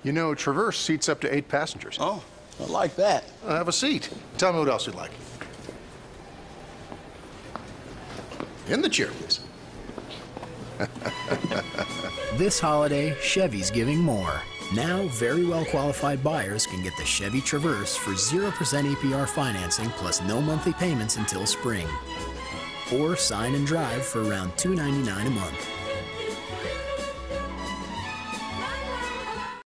You know, Traverse seats up to 8 passengers. Oh, I like that. Have a seat. Tell me what else you'd like. In the chair, please. This holiday, Chevy's giving more. Now, very well-qualified buyers can get the Chevy Traverse for 0% APR financing plus no monthly payments until spring. Or sign and drive for around $299 a month.